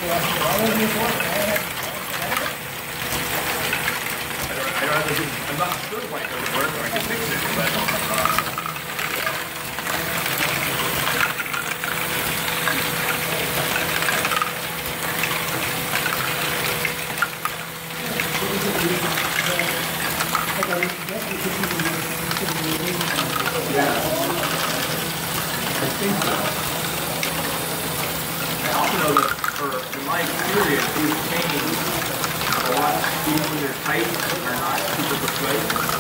I'm not sure why it doesn't work, or I can fix it, but yeah, I think so. I also know that in my experience, these chains, a lot of these when they're tight are not super persuasive.